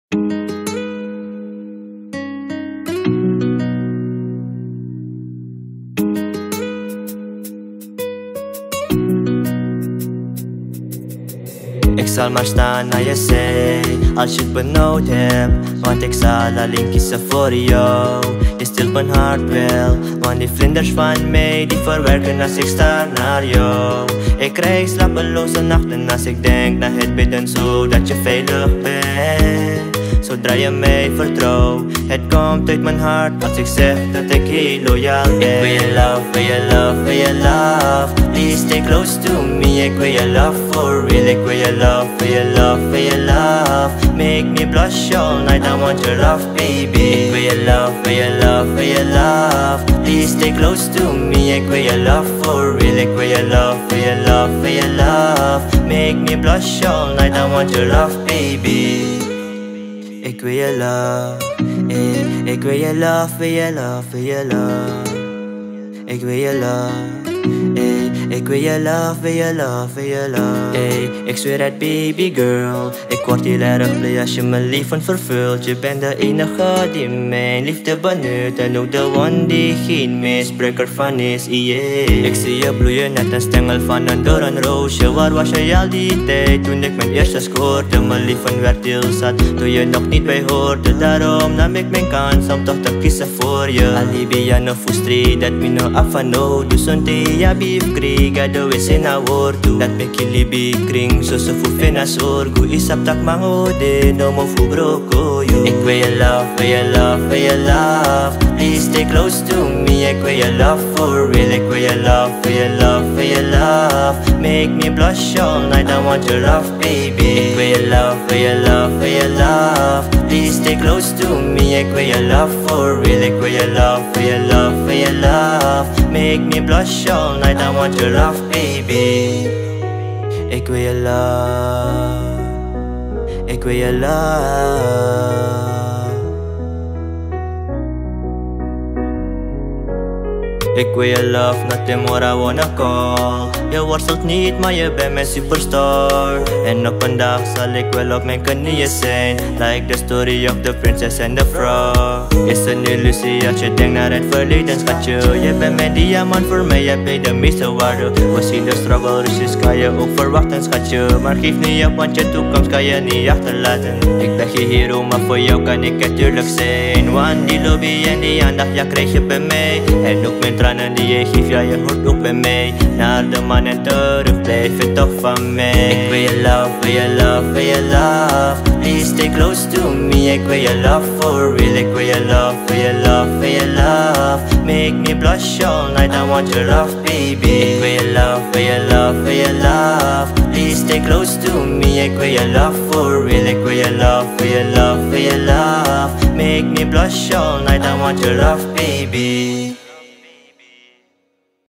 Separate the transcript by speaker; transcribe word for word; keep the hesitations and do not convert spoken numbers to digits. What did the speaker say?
Speaker 1: Ik zal maar staan naar je zee als je het benood hebt, want ik zal alleen kiezen voor jou. Je stilt mijn hart wel, want die vlinders van mij die verwerken als ik sta naar jou. Ik krijg slapeloze nachten als ik denk naar het bidden zodat je veilig bent. Zodra je mij vertrouwt, het komt uit mijn hart als ik zeg dat ik heel loyaal ben. Ik wil je love, wil je love, wil je love. Please stay close to me, ik wil je love for real. Ik wil je love, wil je love, wil je love. Make me blush all night, I want your love baby. Ik wil je love, wil je love, wil je love. Please stay close to me, ik wil je love for real. Ik wil je love, wil je love, wil je love. Make me blush all night, I want your love baby. Ik wil je love, eh. Ik wil je love, wil je love, wil je love. Ik wil je love, eh. Ik wil je love, wil je love, wil je love. Ey, ik zweer het baby girl, ik word heel erg blij als je mijn leven vervult. Je bent de enige die mijn liefde benut en ook de one die geen misbruiker van is, yeah. Ik zie je bloeien net een stengel van een doornroosje. Waar was je al die tijd toen ik mijn eerste scoorde? Mijn leven werd heel zat toen je nog niet bij hoorde. Daarom nam ik mijn kans om toch te kiezen voor je. Alibi no frustri dat me no afano. Dus onti ya beef kriga do is in a wordu. Dat me kilibi kring so so fu fenas orgu. Isap tak mangode no mo fu broko yo. Ik wil je love, wil je love, wil je love. Please stay close to me, ik wil je love for real. Ik wil je love, wil je love, wil je love. Make me blush all night, I want your love baby. Ik wil je love, wil je love, wil je love. Please stay close to me, ik wil je love for real. Ik wil je love, wil je love, wil je love. Make me blush all night, I want your love baby. Ik wil je love, ik wil je love. Ik wil je love, nothing more I wanna call. Je worstelt niet, maar je bent mijn superstar. En op een dag zal ik wel op mijn knieën zijn, like the story of the princess and the frog. Is een illusie als je denkt naar het verleden, schatje. Je bent mijn diamant, voor mij heb je de meeste waarde. We zien de struggle, dus kan je ook verwachten, schatje. Maar geef niet op, want je toekomst kan je niet achterlaten. Ik ben geen hero, maar voor jou kan ik het tuurlijk zijn. Want die lobby en die aandacht, ja krijg je bij mij. En ook mijn tranen die je geeft, ja je hoort ook bij mij. Naar de man en terug, blijf je toch van mij. Ik wil je love, wil je love, wil je love. Please stay close to me, ik wil je love for real. Ik wil je love, wil je love, wil je love. Make me blush all night, I want your love baby. Ik wil je love, wil je love, wil je love. Please stay close to me, ik wil je love for real. Ik wil je love, wil je love, wil je love. Make me blush all night, I want your love baby.